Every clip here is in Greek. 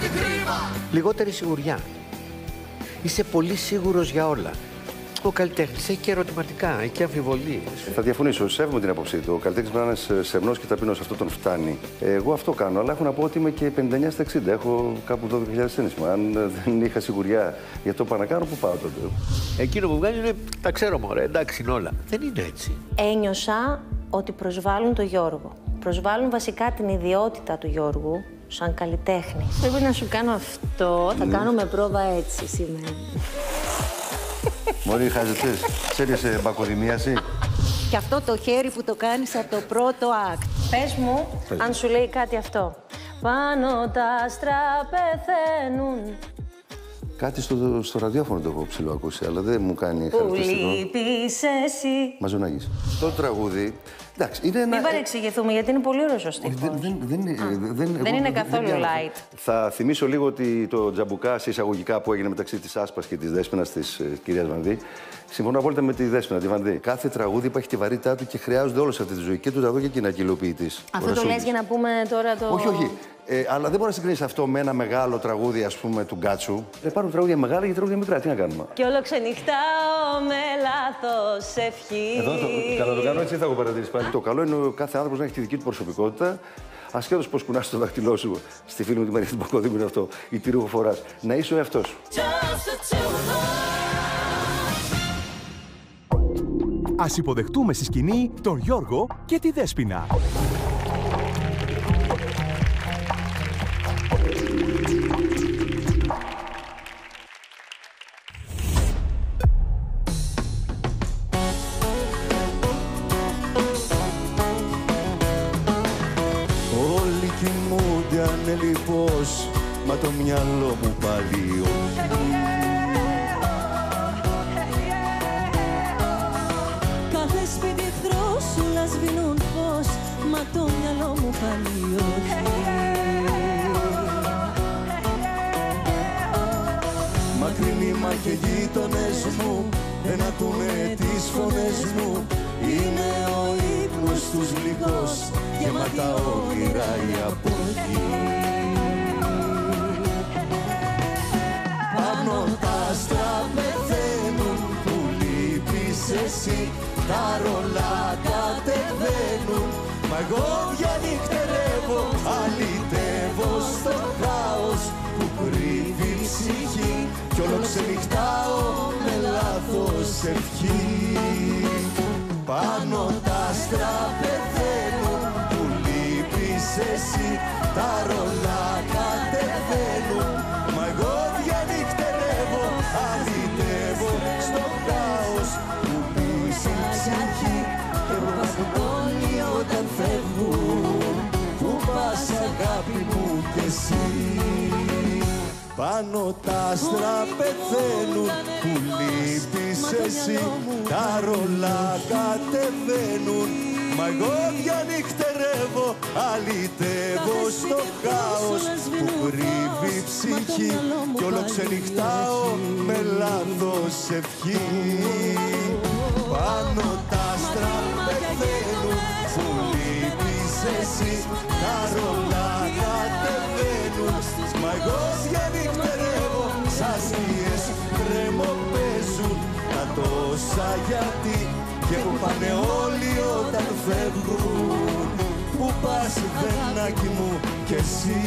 Λιγότερη σιγουριά. Είσαι πολύ σίγουρος για όλα. Ο καλλιτέχνης έχει και ερωτηματικά, έχει και αμφιβολίες. Θα διαφωνήσω. Σέβομαι την άποψή του. Ο καλλιτέχνης πρέπει να είναι σεμνός και ταπεινός. Αυτό τον φτάνει. Εγώ αυτό κάνω. Αλλά έχω να πω ότι είμαι και 59 στα 60. Έχω κάπου 12.000 ένισμα. Αν δεν είχα σιγουριά για το πάω να κάνω, πού πάω τότε. Εκείνο που βγάζει είναι τα ξέρω μωρέ, εντάξει είναι όλα. Δεν είναι έτσι. Ένιωσα ότι προσβάλλουν τον Γιώργο. Προσβάλλουν βασικά την ιδιότητα του Γιώργου σαν καλλιτέχνη. Πρέπει να σου κάνω αυτό. Θα κάνουμε πρόβα έτσι σήμερα. Μωρή, χάζεσαι. Ξέρεις μπακοδημίαση. Και αυτό το χέρι που το κάνεις από το πρώτο act. Πες μου αν σου λέει κάτι αυτό. Πάνω τα άστρα πεθαίνουν. Κάτι στο ραδιόφωνο το έχω ψηλοακούσει, αλλά δεν μου κάνει Που χαρακτηριστικό. λείπεις εσύ. Μαζονάκης. Το τραγούδι, εντάξει, είναι ένα... Μην παρεξηγηθούμε, γιατί είναι πολύ ωραίος ο στίχος. Δεν είναι καθόλου light. Θα θυμίσω λίγο ότι το τζαμπουκά σε εισαγωγικά που έγινε μεταξύ της Άσπας και της Δέσποινας της κυρίας Βανδύ. Συμφωνώ απόλυτα με τη Δέσποινα, τη Βανδύ. Κάθε τραγούδι υπάρχει τη βαρύτητά του και χρειάζονται όλο σε αυτή τη ζωή. Και το τραγούδι και η κοινακυλοποίη της. Αυτό το λες για να πούμε τώρα το... Όχι, όχι. Αλλά δεν μπορεί να συγκρίνεις αυτό με ένα μεγάλο τραγούδι, ας πούμε, του Γκάτσου. Υπάρχουν τραγούδια μεγάλα και τραγούδια μικρά. Τι να κάνουμε. Κι όλο ξενυχτάω με λάθος ευχή. Εδώ καλά το κάνω έτσι, θα έχω παρατηρήσει πάλι. Το καλό είναι ο κάθε άνθρωπος να έχει τη δική του προσωπικότητα. Ασχέτως πώς κουνάς το δάχτυλό σου στη φίλη μου τη Μαρία την Πακοδήμου είναι αυτό, ή τι ρούχο φοράς. Να είσαι ο εαυτός σου. Ας υποδεχτούμε στη σκηνή τον Γιώργο και τη Δέσποινα. Όλοι κοιμούνται ανελιπώς, μα το μυαλό μου πάλι όχι. Κάθε σπίτι εχθρός όλα σβήνουν φως, μα το μυαλό μου πάλι όχι. Μακρινοί μα και γείτονες μου δεν ακούνε τις φωνές μου. Είναι ο ύπνος τους γλυκός, γεμάτα όνειρα η αποχή. Πάνω τα άστρα πεθαίνουν που λείπεις εσύ. Τα ρολά κατεβαίνουν, μα εγώ διανυκτερεύω. Αλυτεύω στο χάος που κρύβει η ψυχή. Κι όλο ξενυχτάω με λάθος ευχή. Πάνω τα άστρα πεθαίνουν που λείπεις εσύ. Τα ρολά κατεβαίνουν, μα εγώ διανυκτερεύω. Αλυτεύω στο χάος που πείσει η ψυχή. Και προβασμόνοι όταν φεύγουν, που πας αγάπη μου κι εσύ. Πάνω τα άστρα πεθαίνουν που λείπεις εσύ. Τα ρολά κατεβαίνουν, μα εγώ διανυκτερεύω. Αλυτεύω στο χάος που κρύβει η ψυχή. Κι όλο ξενυχτάω με λάθος ευχή. Πάνω τα άστρα πεθαίνουν που λείπεις εσύ. Τα ρολά κατεβαίνουν, μα εγώ διανυκτερεύω. Σαν σκιές τρεμοπαίζουν τα τόσα γιατί. Και που πάνε όλοι όταν φεύγουν, που πας βενάκι μου κι εσύ.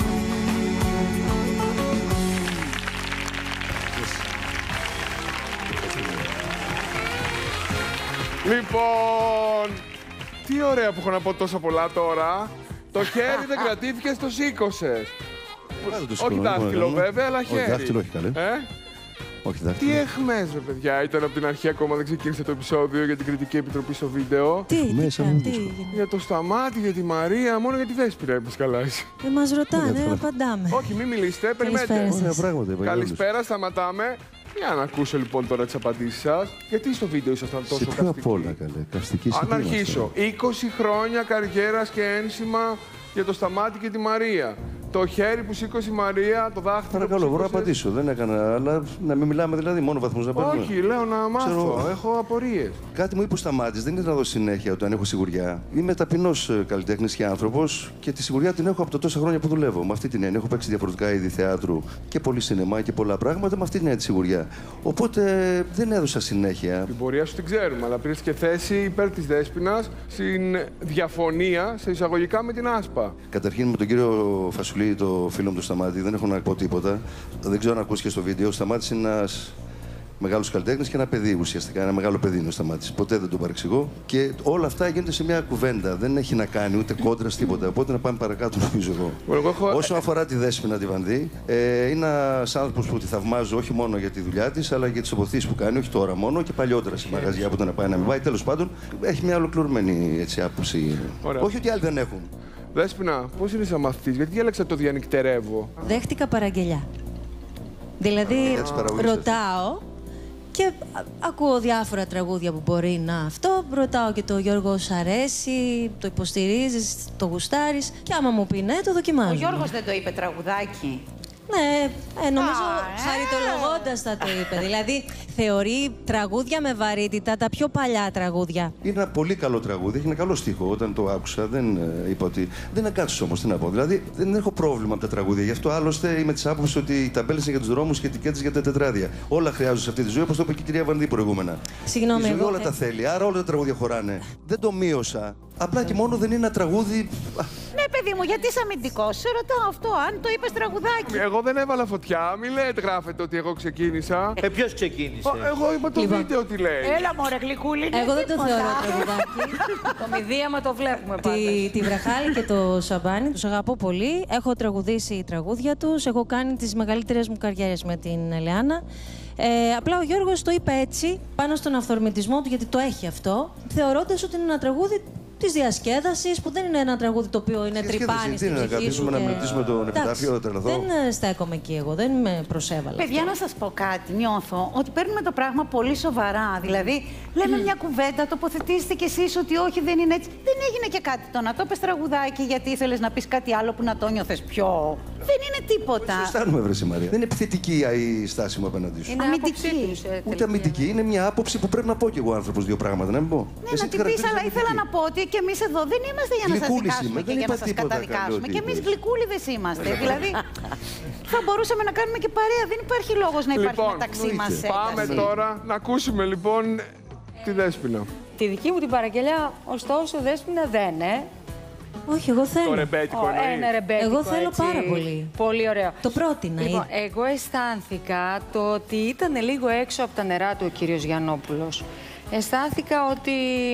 Λοιπόν, τι ωραία που έχω να πω τόσα πολλά τώρα. Το χέρι δεν κρατήθηκε, το σήκωσες. Όχι δάχτυλο βέβαια, αλλά χέρι. Όχι δάχτυλο, όχι καλέ. Όχι δάχτυλο. Τι εχμές ρε παιδιά, ήταν από την αρχή ακόμα δεν ξεκίνησε το επεισόδιο για την κριτική επιτροπή στο βίντεο. Τι έγινε. Για το Σταμάτη, για τη Μαρία, μόνο για τη Δέσποινα είπες καλά εσύ. Δεν μας ρωτάνε, απαντάμε. Όχι, μην μιλήσετε, περιμένετε. Καλησπέρα. Καλησπέρα, σταματάμε. Για να ακούσω λοιπόν τώρα τις απαντήσεις σας. Γιατί στο βίντεο ήσασταν τόσο Σε καυστικοί. ποιο απ' όλα, καλέ. Καυστικοί σε Αν τι αρχίσω, 20 χρόνια καριέρας και ένσημα για το Σταμάτη και τη Μαρία. Το χέρι που σήκωσε η Μαρία, το δάχτυλο. Παρακαλώ, μπορώ να απαντήσω. Δεν έκανα, αλλά να μην μιλάμε δηλαδή, μόνο βαθμούς να παίρνουμε. Όχι, λέω να μάθω. Έχω απορίες. Κάτι μου είπε ο Σταμάτης, δεν είναι να δω συνέχεια όταν έχω σιγουριά. Είμαι ταπεινός καλλιτέχνης και άνθρωπος και τη σιγουριά την έχω από τα τόσα χρόνια που δουλεύω. Με αυτή την έννοια έχω παίξει διαφορετικά είδη θεάτρου και πολύ σινεμά και πολλά πράγματα με αυτή την έννοια τη σιγουριά. Οπότε δεν έδωσα συνέχεια. Την πορεία σου την ξέρουμε, αλλά πήρες και θέση υπέρ της Δέσποινας στην διαφωνία σε εισαγωγικά με την Άσπα. Καταρχήν με τον κύριο Φασουλή, το φίλο μου του Σταμάτη, δεν έχω να πω τίποτα. Δεν ξέρω αν ακούσει και στο βίντεο. Ο Σταμάτης είναι ένας μεγάλος καλλιτέχνης και ένα παιδί ουσιαστικά. Ένα μεγάλο παιδί είναι ο Σταμάτης. Ποτέ δεν τον παρεξηγώ. Και όλα αυτά γίνονται σε μια κουβέντα. Δεν έχει να κάνει ούτε κόντρα τίποτα. Οπότε να πάμε παρακάτω, νομίζω εγώ. Όσον αφορά τη Δέσποινα τη Βανδύ, είναι ένας άνθρωπος που τη θαυμάζω όχι μόνο για τη δουλειά της, αλλά για τις τοποθετήσεις που κάνει. Όχι τώρα μόνο και παλιότερα σε μαγαζιά που ήταν πάει να μην πάει. Τέλος πάντων, έχει μια ολοκληρωμένη έτσι, άποψη. Ωραία. Όχι ότι άλλοι δεν έχουν. Δέσποινα, πώς είναι σαν μαθητής, γιατί διάλεξα το διανυκτερεύω. Δέχτηκα παραγγελιά. Δηλαδή, ρωτάω και ακούω διάφορα τραγούδια που μπορεί να αυτό. Ρωτάω και το Γιώργο, σ' αρέσει, το υποστηρίζεις, το γουστάρεις. Και άμα μου πει ναι, το δοκιμάζω. Ο Γιώργος δεν το είπε τραγουδάκι. Ναι, νομίζω χαριτολογώντας θα το είπε. Δηλαδή, θεωρεί τραγούδια με βαρύτητα τα πιο παλιά τραγούδια. Είναι ένα πολύ καλό τραγούδι, έχει ένα καλό στίχο. Όταν το άκουσα, δεν είπα ότι. Δεν εκάτσω όμως, τι να πω. Δηλαδή, δεν έχω πρόβλημα με τα τραγούδια. Γι' αυτό άλλωστε είμαι τη άποψη ότι οι ταμπέλες είναι για τους δρόμους και οι ετικέτες για τα τετράδια. Όλα χρειάζονται σε αυτή τη ζωή, όπως το είπε και η κυρία Βανδύ προηγούμενα. Συγγνώμη, η ζωή όλα τα θέλει, άρα όλα τα τραγούδια χωράνε. Δεν το μείωσα. Απλά και μόνο δεν είναι ένα τραγούδι. Ναι, παιδί μου, γιατί είσαι αμυντικός. Σε ρωτάω αυτό, αν το είπες τραγουδάκι. Εγώ δεν έβαλα φωτιά. Μην λέτε, γράφετε ότι εγώ ξεκίνησα. Ποιος ξεκίνησε? Εγώ είπα το βίντεο τι λέει. Έλα, μωρέ, γλυκούλη. Εγώ δεν το θεωρώ τραγουδάκι. Το μηδίαμα το βλέπουμε πάντα. Τη Βραχάλη και το Σαμπάνι τους αγαπώ πολύ. Έχω τραγουδήσει τραγούδια τους. Έχω κάνει τις μεγαλύτερες μου καριέρες με την Ελεάνα. Απλά ο Γιώργος το είπε έτσι, πάνω στον αυθορμητισμό του, γιατί το έχει αυτό, θεωρώντας ότι είναι ένα τραγούδι της διασκέδασης, που δεν είναι ένα τραγούδι το οποίο είναι τρυπάνι στην ψυχή σου. Να μελετήσουμε τον επιτάφιο, δεν στέκομαι εκεί εγώ, δεν με προσέβαλα. Παιδιά, να σας πω κάτι, νιώθω ότι παίρνουμε το πράγμα πολύ σοβαρά. Δηλαδή, λέμε μια κουβέντα, τοποθετήσετε κι εσείς ότι όχι, δεν είναι έτσι. Δεν έγινε και κάτι το να το πες τραγουδάκι γιατί ήθελες να πεις κάτι άλλο που να το νιώθες πιο. Δεν είναι τίποτα. Δεν αισθάνομαι, βρε Μαρία. Δεν είναι επιθετική η στάση μου απέναντί σου. Είναι αμυντική. Ούτε αμυντική. Είναι μια άποψη που πρέπει να πω κι εγώ άνθρωπος δύο πράγματα, να μην πω. Ναι, να την πεις, αλλά ήθελα να πω ότι και εμείς εδώ δεν είμαστε για να σας δικάσουμε και για να σας καταδικάσουμε. Και εμείς γλυκούλιδες είμαστε. Δηλαδή, θα μπορούσαμε να κάνουμε και παρέα. Δεν υπάρχει λόγος να υπάρχει μεταξύ μας ένταση. Πάμε τώρα να ακούσουμε λοιπόν τη Δέσποινα. Τη δική μου την παραγγελιά, ωστόσο, Δέσποινα δεν, Όχι, εγώ θέλω. Το ρεμπέτικο ένα ρεμπέτικο, εγώ θέλω έτσι. πάρα πολύ. Πολύ ωραίο. Το πρότεινα. Λοιπόν, εγώ αισθάνθηκα το ότι ήταν λίγο έξω από τα νερά του ο κύριος Γιαννόπουλος. Αισθάνθηκα ότι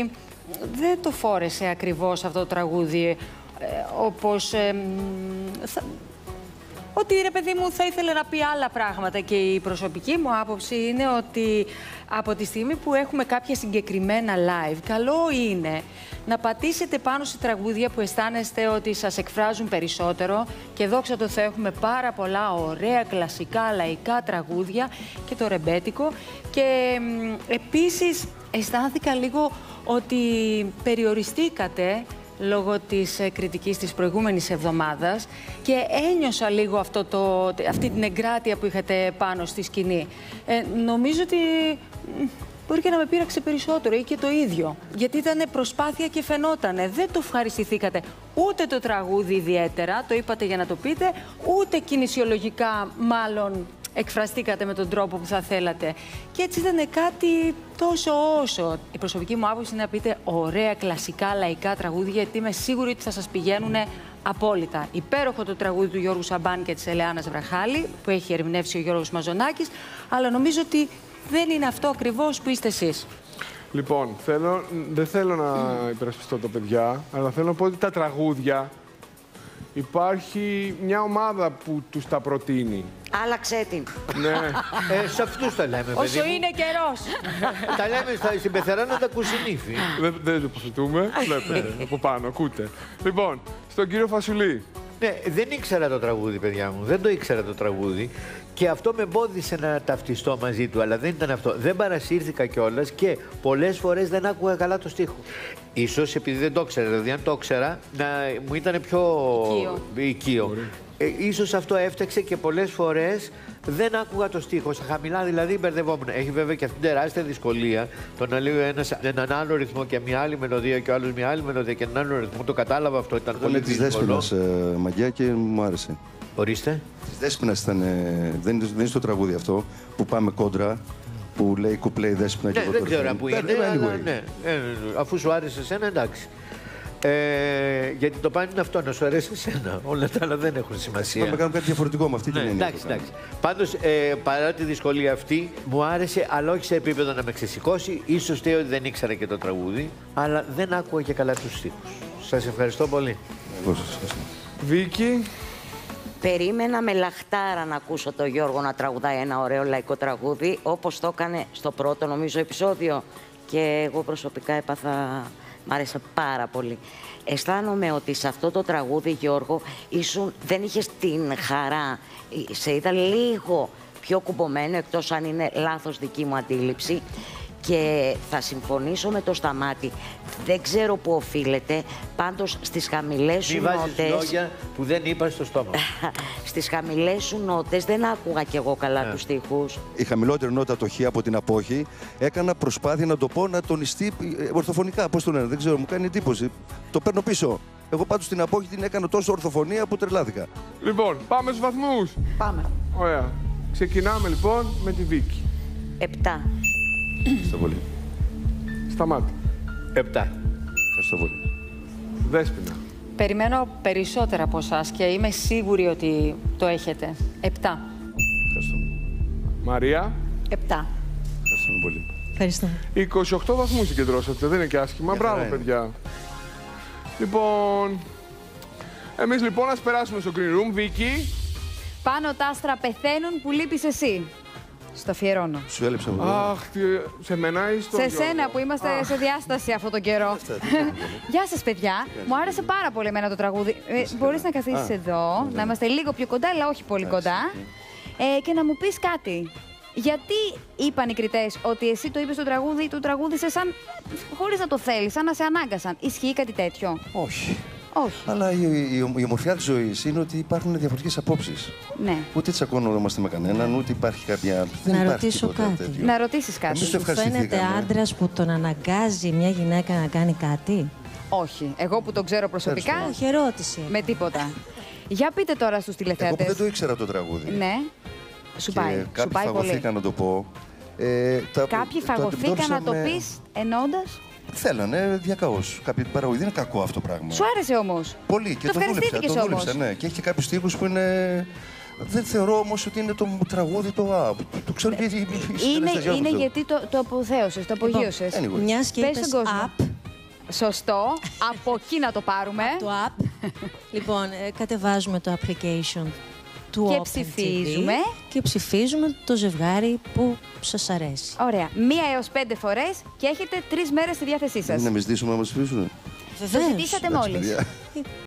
δεν το φόρεσε ακριβώς αυτό το τραγούδι όπως... Ότι, ρε παιδί μου, θα ήθελε να πει άλλα πράγματα και η προσωπική μου άποψη είναι ότι από τη στιγμή που έχουμε κάποια συγκεκριμένα live, καλό είναι να πατήσετε πάνω σε τραγούδια που αισθάνεστε ότι σας εκφράζουν περισσότερο και δόξα τω Θεώ έχουμε πάρα πολλά ωραία κλασικά λαϊκά τραγούδια και το ρεμπέτικο και επίσης αισθάνθηκα λίγο ότι περιοριστήκατε λόγω της κριτικής της προηγούμενης εβδομάδας και ένιωσα λίγο αυτή την εγκράτεια που είχατε πάνω στη σκηνή. Νομίζω ότι μπορεί και να με πείραξε περισσότερο ή και το ίδιο. Γιατί ήταν προσπάθεια και φαινότανε. Δεν το ευχαριστηθήκατε ούτε το τραγούδι ιδιαίτερα, το είπατε για να το πείτε, ούτε κινησιολογικά μάλλον εκφραστήκατε με τον τρόπο που θα θέλατε. Και έτσι ήταν κάτι τόσο όσο. Η προσωπική μου άποψη είναι να πείτε ωραία κλασικά λαϊκά τραγούδια, γιατί είμαι σίγουρη ότι θα σας πηγαίνουν απόλυτα. Υπέροχο το τραγούδι του Γιώργου Σαμπάνη και της Ελεάνας Βραχάλη, που έχει ερμηνεύσει ο Γιώργος Μαζονάκης, αλλά νομίζω ότι δεν είναι αυτό ακριβώς που είστε εσείς. Λοιπόν, δεν θέλω να υπερασπιστώ τα παιδιά, αλλά θέλω να πω ότι τα τραγούδια υπάρχει μια ομάδα που τους τα προτείνει. Άλλαξε την. Ναι. Σε αυτούς τα λέμε, παιδί Όσο μου. είναι καιρός. Τα λέμε στην Πεθεράνο τα κουσινήφι. Δεν τοποθετούμε. Βλέπετε από πάνω, ακούτε. Λοιπόν, στον κύριο Φασουλή. Ναι, δεν ήξερα το τραγούδι, παιδιά μου. Δεν το ήξερα το τραγούδι. Και αυτό με εμπόδισε να ταυτιστώ μαζί του. Αλλά δεν ήταν αυτό. Δεν παρασύρθηκα κιόλας και πολλές φορές δεν άκουγα καλά το στίχο. Ίσως επειδή δεν το ήξερα. Δηλαδή, αν το ήξερα, μου ήταν πιο οικείο. Ίσως αυτό έφταξε και πολλές φορές δεν άκουγα το στίχο. Στα χαμηλά δηλαδή μπερδευόμουν. Έχει βέβαια και αυτή την τεράστια δυσκολία το να λέει ένας έναν άλλο ρυθμό και μια άλλη μελωδία και ο άλλος μια άλλη μελωδία και έναν άλλο ρυθμό. Το κατάλαβα αυτό, ήταν πολύ δύσκολο. Της Δέσποινας, Μαγκιά, και μου άρεσε. Ορίστε. Της Δέσποινας ήταν. Δεν είναι στο τραγούδι αυτό που πάμε κόντρα. Που λέει κουπλέ η Δέσποινα και εγώ. Δεν ξέρω πού είναι, αλλά ναι. Αφού σου άρεσε εσένα, εντάξει. Γιατί το πάνε είναι αυτό, να σου αρέσει εσένα. Όλα τα άλλα δεν έχουν σημασία. Να κάνουμε κάτι διαφορετικό με αυτή την έννοια. Εντάξει. Πάντως, παρά τη δυσκολία αυτή, μου άρεσε, αλλά όχι σε επίπεδο να με ξεσηκώσει. Ίσως φταίει ότι δεν ήξερα και το τραγούδι, αλλά δεν άκουγα και καλά τους στίχους. Σας ευχαριστώ πολύ. Εγώ σας ευχαριστώ. Βίκη. Περίμενα με λαχτάρα να ακούσω τον Γιώργο να τραγουδάει ένα ωραίο λαϊκό τραγούδι, όπως το έκανε στο πρώτο, νομίζω, επεισόδιο. Και εγώ προσωπικά έπαθα, μ' άρεσε πάρα πολύ. Αισθάνομαι ότι σε αυτό το τραγούδι, Γιώργο, δεν είχες την χαρά. Σε είδα λίγο πιο κουμπωμένο, εκτός αν είναι λάθος δική μου αντίληψη. Και θα συμφωνήσω με το Σταμάτη. Δεν ξέρω πού οφείλεται, πάντως στις χαμηλές σου νότες... Μη βάζεις λόγια που δεν είπα στο στόμα. Στις χαμηλές σου νότες δεν άκουγα κι εγώ καλά τους στίχους. Η χαμηλότερη νότα, το χ από την απόχη, έκανα προσπάθεια να το πω, να τονιστεί ορθοφωνικά. Πώς το λένε, δεν ξέρω, μου κάνει εντύπωση. Το παίρνω πίσω. Εγώ πάντως την απόχη την έκανα τόσο ορθοφωνία που τρελάθηκα. Λοιπόν, πάμε στους βαθμούς. Πάμε. Ωραία. Ξεκινάμε λοιπόν με τη Βίκη. 7. Ευχαριστώ πολύ. Σταμάτη. 7. Ευχαριστώ πολύ. Δέσποινα. Περιμένω περισσότερα από εσάς και είμαι σίγουρη ότι το έχετε. 7. Ευχαριστώ. Μαρία. 7. Ευχαριστώ πολύ. Ευχαριστώ. 28 βαθμούς συγκεντρώσατε, δεν είναι και άσχημα. Μπράβο, παιδιά. Λοιπόν, εμείς λοιπόν ας περάσουμε στο green room. Βίκη. Πάνω τα άστρα πεθαίνουν που λείπεις εσύ. Στο αφιερώνω. Σου έλειψα εγώ. Αχ, σε μένα ή στο Σε Γιώργο? σένα που είμαστε σε διάσταση αυτόν τον καιρό. Γεια σας, παιδιά. Μου άρεσε πάρα πολύ εμένα το τραγούδι. Μπορείς να καθίσεις εδώ, να είμαστε λίγο πιο κοντά, αλλά όχι πολύ κοντά. Και να μου πεις κάτι. Γιατί είπαν οι κριτές ότι εσύ το είπες στο τραγούδι, το τραγούδισες σαν χωρίς να το θέλεις, σαν να σε ανάγκασαν. Ισχύει κάτι τέτοιο? Όχι. Όχι. Αλλά η ομορφιά της ζωής είναι ότι υπάρχουν διαφορετικές απόψεις. Ναι. Ούτε τσακώνομαστε με κανέναν, ούτε υπάρχει κάποια. Να ρωτήσω κάτι. Να ρωτήσεις κάτι. Σου φαίνεται άντρας που τον αναγκάζει μια γυναίκα να κάνει κάτι? Όχι. Εγώ που τον ξέρω προσωπικά. Όχι, ερώτηση. Με τίποτα. Για πείτε τώρα στους τηλεθεατές. Εγώ που δεν το ήξερα το τραγούδι. Ναι. Σου πάει. Σου πάει πολύ. Φαγωθήκαν να το πω. Κάποιοι φαγωθήκαν να το πεις εννοώντας. Θέλανε διακαώς. Κάποιοι παραγωγοί. Δεν είναι κακό αυτό το πράγμα. Σου άρεσε όμως? Πολύ και το δούλεψα. Ναι. Και έχει και κάποιους στίχους που είναι. Δεν θεωρώ όμως ότι είναι το τραγούδι το το ξέρω τι είναι γιατί το αποθέωσες, το απογείωσες. Μιας και είπες app. Σωστό. Από εκεί να το πάρουμε. Το app. Λοιπόν, κατεβάζουμε το application του και Open ψηφίζουμε. TV και ψηφίζουμε το ζευγάρι που σας αρέσει. Ωραία. 1 έως 5 φορές και έχετε 3 μέρες στη διάθεσή σας. Να με ζητήσουμε να μας ψηφίσουν. Το ζητήσατε μόλις.